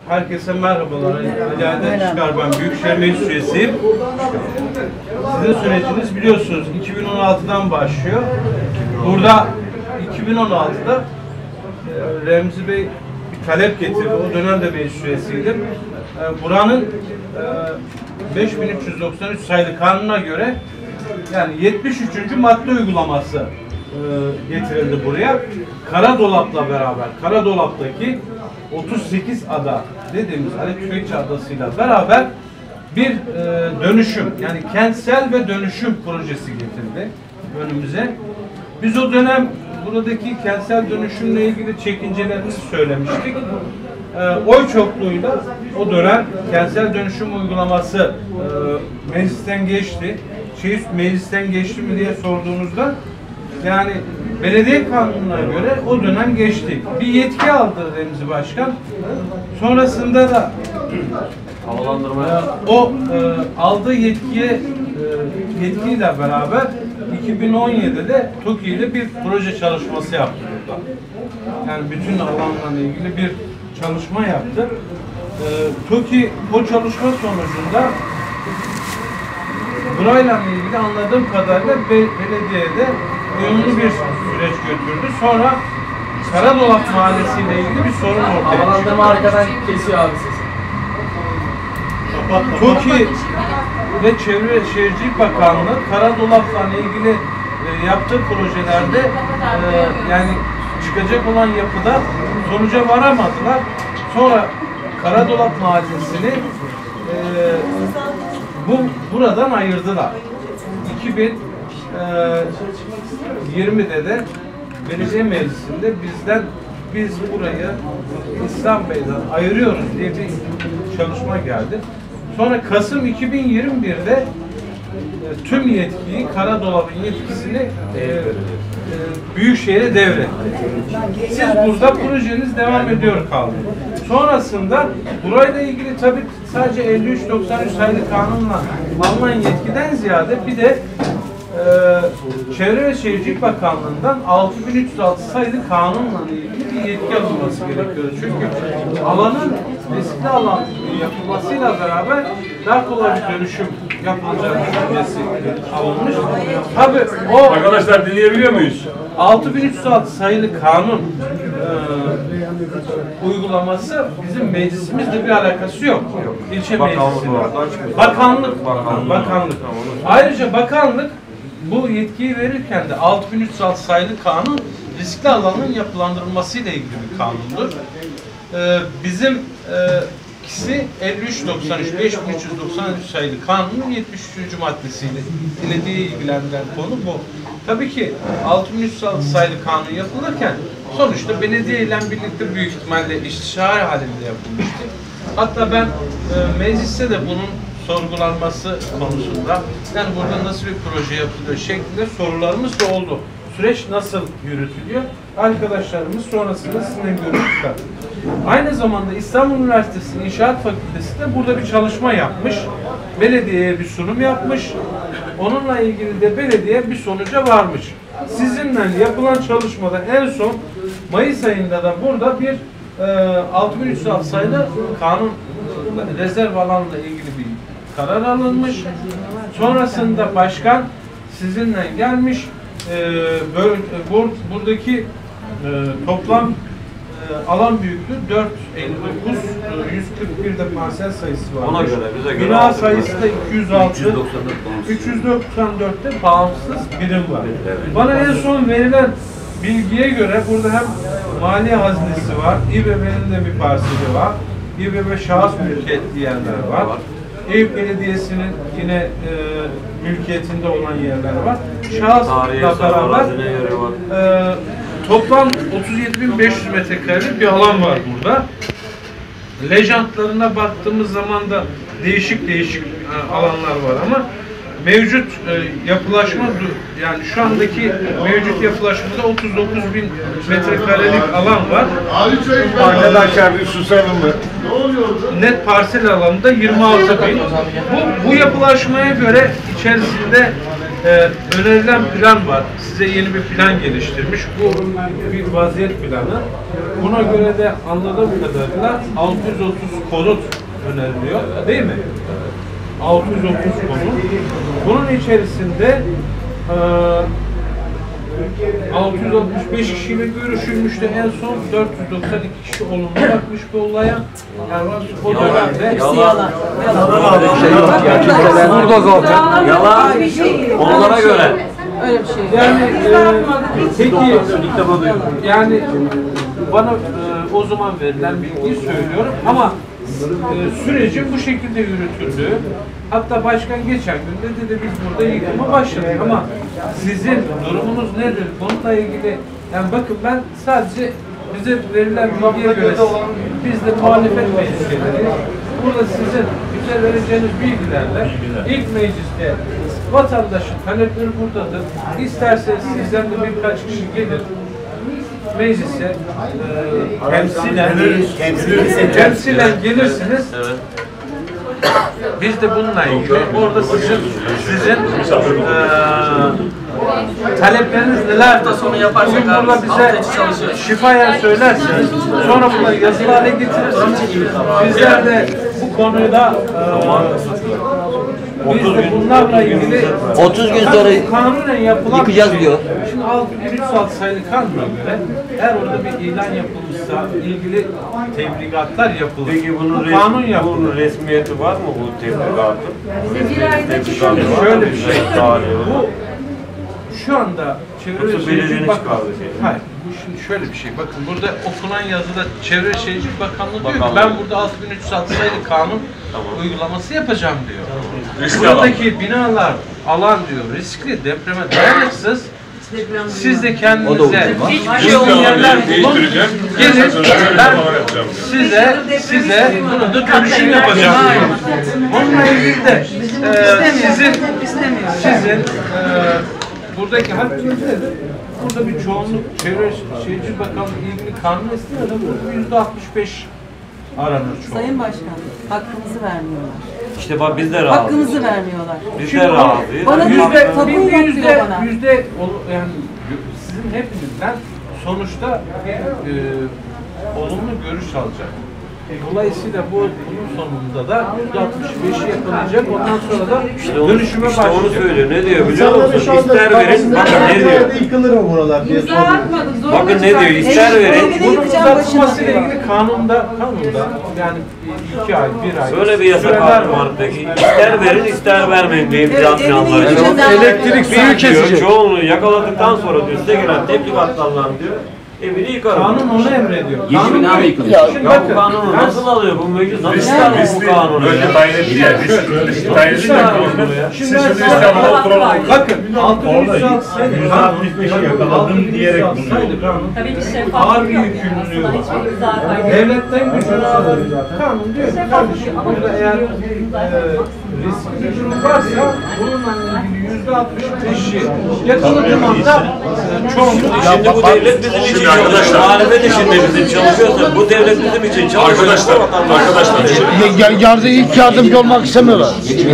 Herkese merhabalar. Ali Aydın Çıkar, ben Büyükşehir Meclis Üyesiyim. Sizin süreciniz biliyorsunuz 2016'dan başlıyor. Burada 2016'da Remzi Bey bir talep getirdi. O dönem de meclis üyesiydim. Buranın 5393 sayılı kanuna göre yani 73. madde uygulaması getirildi buraya. Karadolap'la beraber, Karadolap'taki 38 ada dediğimiz Ali Tüfekçi Adası'yla beraber bir dönüşüm, yani kentsel ve dönüşüm projesi getirdi önümüze. Biz o dönem buradaki kentsel dönüşümle ilgili çekincelerimizi söylemiştik. Oy çokluğuyla o dönem kentsel dönüşüm uygulaması meclisten geçti. Meclisten geçti mi diye sorduğunuzda yani belediye kanununa göre o dönem geçti. Bir yetki aldı Remzi Başkan. Sonrasında da o aldığı yetkiyle beraber 2017'de TOKİ'yle bir proje çalışması yaptı burada. Yani bütün alanlarla ilgili bir çalışma yaptı. TOKİ o çalışma sonucunda burayla ilgili anladığım kadarıyla belediyede uyumlu bir süreç götürdü. Sonra Karadolap Mahallesi ile ilgili bir sorun ortaya çıktı. Havalandırma arkadan kesiyor abi sesi. TOKİ ve Çevre ve Şehircilik Bakanlığı Karadolap'la ilgili yaptığı projelerde yani çıkacak olan yapıda sonuca varamadılar. Sonra Karadolap Mahallesi'ni buradan ayırdılar. 2020'de de belediye meclisinde biz burayı İslam Bey'den ayırıyoruz diye bir çalışma geldi. Sonra Kasım 2021'de tüm yetkiyi, Karadolap'ın yetkisini Büyükşehir'e devretti. Siz burada projeniz devam ediyor kaldı. Sonrasında burayla ilgili tabii sadece 5393 sayılı kanunla alınan yetkiden ziyade bir de Çevre ve Şehircilik Bakanlığı'ndan 6306 sayılı kanunla ilgili bir yetki alınması gerekiyor. Çünkü alanın riskli alan yapılmasıyla beraber daha kolay bir dönüşüm yapılacak düşüncesi alınmış. Tabii o arkadaşlar dinleyebiliyor muyuz? 6306 sayılı kanun uygulaması bizim meclisimizle bir alakası yok. İlçe meclisi var. Bakanlık. Ayrıca bakanlık bu yetkiyi verirken de 6306 sayılı kanun riskli alanın yapılandırılmasıyla ilgili bir kanundur. Bizim ikisi 5393 5393 sayılı kanunun 73. maddesiyle belediyeyi ilgilendiren konu bu. Tabii ki 6306 sayılı kanun yapılırken sonuçta belediye ile birlikte büyük ihtimalle istişare halinde yapılmıştı. Hatta ben mecliste de bunun sorgulanması konusunda yani burada nasıl bir proje yapılıyor şeklinde sorularımız da oldu. Süreç nasıl yürütülüyor? Arkadaşlarımız sonrasında sizinle görüştüler. Aynı zamanda İstanbul Üniversitesi İnşaat Fakültesi de burada bir çalışma yapmış. Belediyeye bir sunum yapmış. Onunla ilgili de belediye bir sonuca varmış. Sizinle yapılan çalışmada en son Mayıs ayında da burada bir 6306 sayılı kanun rezerv alanla ilgili bir karar alınmış. Sonrasında başkan sizinle gelmiş. Buradaki toplam alan büyüklüğü 459, 141 de parsel sayısı var. Ona göre bize göre bina sayısı da 206, 394'te bağımsız birim var. Evet. Bana en son verilen bilgiye göre burada hem maliye hazinesi var, İBB'nin de bir parseli var, İBB şahıs mülkiyetli yerler var. Eyüp Belediyesi'nin yine mülkiyetinde olan yerler var. Şahısla beraber toplam 37.500 metrekarelik bir alan var burada. Lejantlarına baktığımız zaman da değişik alanlar var ama mevcut yapılaşma yani şu andaki mevcut yapılaşmada 39.000 metrekarelik alan var. Arkadaşlar bir susalım mı? Net parsel alanında 26.000. Bu yapılaşmaya göre içerisinde önerilen plan var. Size yeni bir plan geliştirmiş. Bu bir vaziyet planı. Buna göre de anladığım kadarıyla 630 konut öneriliyor. Değil mi? 630 konut. Bunun içerisinde 665 kişiyle görüşülmüştü en son. 492 kişi olumlu bakmış bu olaya. Yani o dönemde Burada zaten. Yalan. Onlara göre. Öyle bir şey. yani peki yani bana o zaman verilen bilgiyi söylüyorum ama sürecin bu şekilde yürütüldüğü, hatta başkan geçen gün dedi biz burada yıkıma başladık ama sizin durumunuz nedir? Bununla ilgili yani bakın ben sadece bize verilen bilgiye göre biz de muhalefet meclisleri burada sizin bize vereceğiniz bilgilerle ilk mecliste vatandaşın talepleri buradadır. İsterseniz sizden de birkaç kişi gelir meclise temsilen gelirsiniz. Biz de bununla ilgili orada sizin talepleriniz neler? Sonu yaparsak Bugün burada bize şifayen söylersiniz. Sonra bunları yazılı hale getirirsiniz. Bizler de bu konuyu da biz de bunlarla ilgili 30 gün sonra kanunen yapılan yıkacağız bir şey. diyor. Şimdi 6306 sayılı kanuna göre eğer orada bir ilan yapılmışsa ilgili tebligatlar yapılır. Peki bunun, kanun yapılır. bunun resmiyeti var mı bu tebligatın? Bir ayda çıkıyor. Şöyle bir şey. Bu şu anda Çevre ve Yoksa belediyenin Şehircilik Bakanlığı. çıkardığı şey. Hayır. Bu şimdi şöyle bir şey. Bakın burada okunan yazıda Çevre ve Şehircilik Bakanlığı diyor ki Bakanlığı. ben burada 6306 sayılı kanun uygulaması yapacağım diyor. Riskli Buradaki binalar alan diyor riskli, depreme dayanıksız. Siz de kendinize uygun yerler bulun. Gelin ben size bunu da dönüşüm yapacağım diyor. Onunla ilgili de sizin buradaki hakkınız nedir? Burada bir çoğunluk Çevre Şehircilik Bakanlığı ilgili kanun esnasında %65 aranır çoğunluk. Sayın Başkan, hakkımızı vermiyorlar. İşte bak biz de razıyız. Hakkımızı vermiyorlar. Biz de razıyız. Bana tapu yok diyor bana. Yani sizin hepinizden sonuçta olumlu görüş alacak. Dolayısıyla bunun sonunda da %65'i yakalayacak. Ondan sonra da dönüşüme İşte onu başlayacak. söylüyor. Ne diyor biliyor musun? İster verin, bakın ne diyor. Yıkılır mı buralar diye soruyor. Bakın ne diyor, ister verin. Bunun uzatılmasıyla ilgili kanunda yani 2 ay, 1 ay. Böyle bir yasak süreler var peki. İster verin, ister vermeyin diye imza planları. Elektrik Suyu kesici. Çoğunluğu yakaladıktan sonra diyor, size gelen tebligatlarla diyor. Evini yıkarım. Kanun onu emrediyor. Yeşil Kanun bina mı yıkılıyor? Şimdi Ya bakın, bu kanunu ben- nasıl alıyor? Bu meclis nasıl çıkarıyor bu kanunu? Böyle tayin etti ya. Tayin etti ya. Şimdi ben sana bakın 636 sayılı kanun 165'i yakaladım diyerek bunu Tabii ki ağır şeffaflık bir yok. yükümlülüğü Aslında var. hiçbir imza kaydı. Devletten gücünü alır. Kanun diyor ki kardeşim burada eğer riskli bir durum varsa bununla ilgili %65'i yakaladığı anda çoğunluk Şimdi bu devlet bizim için çalışıyor. Muhalefet işinde bizim çalışıyorsa bu devlet bizim için çalışıyor. Arkadaşlar. Yardım ilk yardımcı olmak istemiyorlar.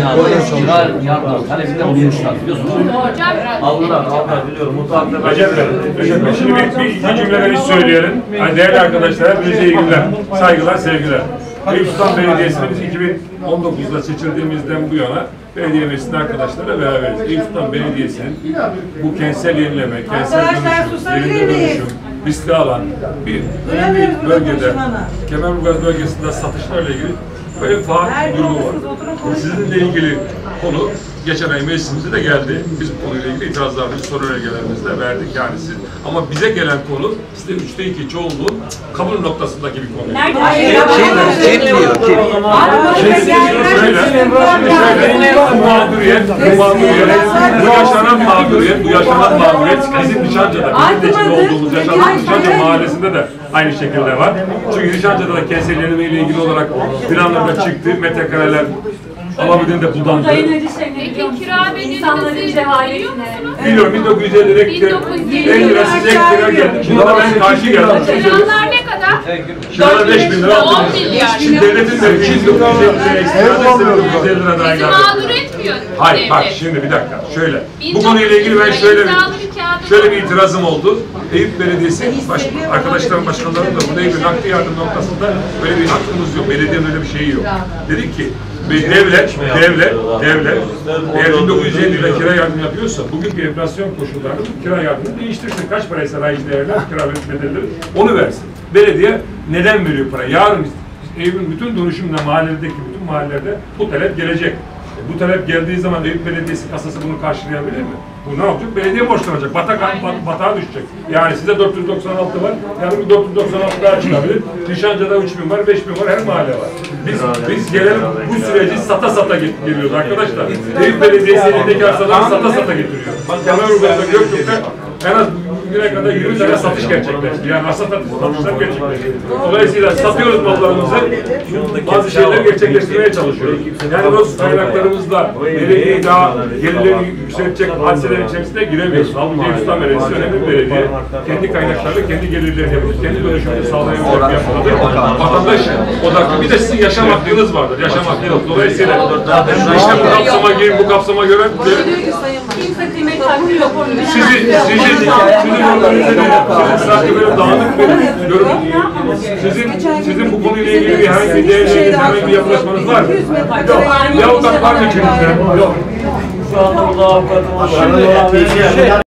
Aldılar biliyorum. Mutfakta Recep Bey, şimdi bir iki cümle biz söyleyelim. Yani değerli arkadaşlar, hepinize iyi günler. Saygılar, sevgiler. Eyüp Sultan Belediyesi'ne biz 2019'da seçildiğimizden bu yana belediye meclisinde arkadaşlarla beraberiz. Eyüp Sultan Belediyesi'nin bu kentsel yenileme, kentsel dönüşüm, yerinde dönüşüm, riskli alan bir önemli bölgede, Kemerburgaz bölgesinde satışlarla ilgili böyle bir faal bir durumu var. Sizinle ilgili konu geçen ay meclisimize de geldi. Biz bu konuyla ilgili itirazlarımızı, soru önergelerimizi de verdik. Yani siz, ama bize gelen konu işte 3'te 2 çoğunluğun kabul noktasındaki bir konu. Kim diyor? Kim? Bu yaşanan mağduriyet bizim Nişancı'da, bizim de içinde olduğumuz yaşanan Nişancı mahallesinde de aynı şekilde var. Çünkü Nişancı'da da kentsel yenileme ile ilgili olarak planlarda çıktı, metrekareler alabildiğinde budandı. Peki kira İnsanların cehaletine. Biliyorum 1950'de 50 lira size ek kira geldi. Buna da ben karşı geldim. Kiralar ne kadar? Şurada 5 bin lira 10 aldınız. milyar. Şimdi devletin de 200 lira daha Bizi geldi. mağdur etmiyor Hayır bak devlet. şimdi bir dakika şöyle. Bu konuyla ilgili ben şöyle bir itirazım oldu. Eyüp Belediyesi arkadaşlarım başkanlarım da burada bir nakdi yardım noktasında böyle bir hakkımız yok. Belediyenin öyle bir şeyi yok. Dedik ki devlet eğer 1950'de kira yardım yapıyorsa bugünkü enflasyon koşullarında bu kira yardımını değiştirsin. Kaç paraysa raiz değerler, kira bedelleri onu versin. Belediye neden veriyor para? Yarın Eyüp'ün bütün dönüşümle mahalledeki bütün mahallelerde bu talep gelecek. Bu talep geldiği zaman Eyüp Belediyesi kasası bunu karşılayabilir mi? Bu ne yapacak? Belediye borçlanacak. Batağa düşecek. Yani size 496 var. Yani bir 496 daha çıkabilir. Nişancı'da 3000 var, 5000 var. Her mahalle var. Biz gelelim bu süreci sata geliyoruz arkadaşlar. Eyüp Belediyesi elindeki arsaları sata getiriyor. Kemerburgaz'da, Göktürk'te en az bugüne kadar 20 tane satış gerçekleşti. Yani arsa satışlar gerçekleşti. Dolayısıyla satıyoruz mallarımızı, bazı şeyleri gerçekleştirmeye çalışıyoruz. Yani o kaynaklarımızla belediye daha gelirlerini yükseltecek hadiselerin içerisine giremiyoruz. Halbuki Eyüp Belediyesi önemli bir belediye. Kendi kaynaklarıyla kendi gelirlerini yapıyor. Kendi dönüşümünü sağlayabilecek bir yapıdadır. Vatandaş odaklı. Bir de sizin yaşam hakkınız vardır. Yaşam hakkınız. Dolayısıyla işte bu kapsama göre Kimse kıymet hakkı yok. sizin organize sizin sanki böyle dağınık bir yorum. Sizin bu konuyla ilgili herhangi bir değerli, herhangi bir yapılaşmanız var mı? Yok. Bir avukat var mı içinizde? Yok. Şu anda burada avukatımız var.